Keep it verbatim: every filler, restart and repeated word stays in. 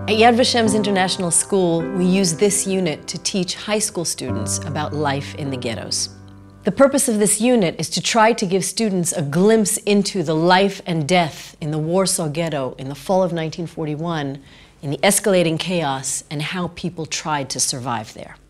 At Yad Vashem's International School, we use this unit to teach high school students about life in the ghettos. The purpose of this unit is to try to give students a glimpse into the life and death in the Warsaw Ghetto in the fall of nineteen forty-one, in the escalating chaos, and how people tried to survive there.